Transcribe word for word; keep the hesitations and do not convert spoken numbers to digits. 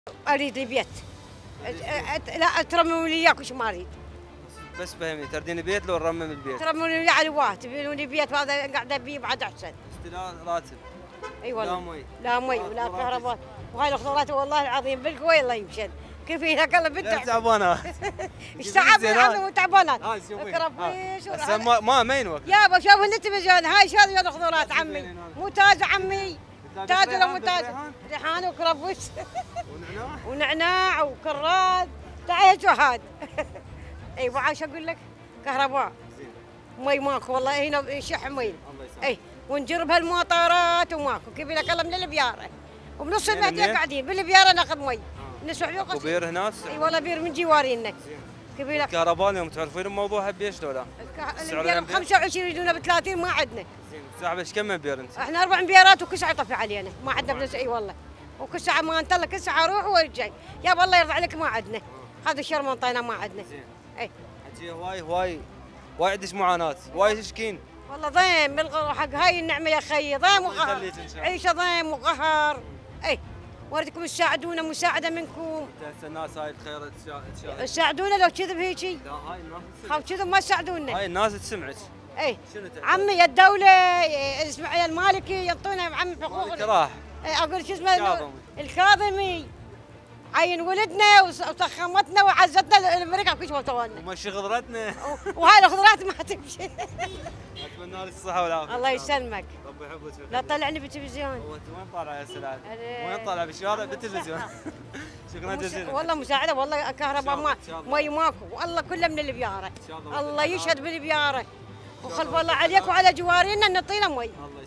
اريد لي بيت. لا ترمموا لي اياه وش ما اريد. بس فهمني تردين بيت لو نرمم البيت؟ ترمموا لي على وات تبينوا لي بيت وهذا قاعده بيه بعد احسن. استلال راتب. اي والله. لا مي. لا مي ولا كهرباء وهاي الخضروات والله العظيم بالقوي الله يمشن. كيف هي قال بنت تعبانه. ايش تعب العظيم وتعبانات. هاي شوفي. هسه ما ما ما ينوقف. يابا شوفوا التلفزيون هاي شو هذه الخضروات عمي مو تاج عمي. تاج ولا مو تاج؟ ريحان وكرفس ونعناع ونعناع وكراد تعال شو هاد. اي وعاش اقول لك كهرباء مي ماكو والله هنا شح مي. اي ونجرب هالمطارات وماكو كيف لك الله من البياره وبنص المهديه قاعدين بالبياره ناخذ مي نسوح له وبير هناك؟ اي والله بير من جوارينا. كيف لك الكهرباء اليوم تعرفين الموضوع بيش لو لا؟ البير ب خمسة وعشرين يجونا ب ثلاثين ما عندنا. زين ساعة بس كم بير انت؟ احنا اربع بيارات وكل ساعه يطفي علينا ما عندنا بنس. اي والله وكل ساعه ما انت كل ساعه اروح وارجع يابا الله يرضى عليك ما عندنا. هذا الشهر ما انطينا ما عندنا. زين اي حكي هواي هواي وايد عندك معاناه وايد تشكين. والله ضيم بالغ حق هاي النعمه يا خيي ضيم وقهر عيشه ضيم وقهر. اي وردكم تساعدونا مساعده منكم. هسه الناس هاي الخير تشاهد تساعدونا لو كذب هيجي. لا هاي الناس خاف كذب ما تساعدونا. هاي الناس تسمعك. اي شنو عمي الدوله اسمع المالكي يعطونا عم حقوقنا. راح اقول شو اسمه الكاظمي عين ولدنا وسخمتنا وعزتنا الامريكا كل شيء سوالنا ومشي خضرتنا وهاي الخضرات ما تمشي. اتمنى لك الصحه والعافيه. الله يسلمك. ربي يحبك. لا تطلعني بالتلفزيون. هو انت وين طالع يا سلام؟ وين طالع بالشارع بالتلفزيون؟ شكرا جزيلا. والله مساعده والله كهرباء ما مي ماكو والله كله من البياره. الله يشهد بالبياره وخلف الله عليك وعلى جوارينا نعطينا مي.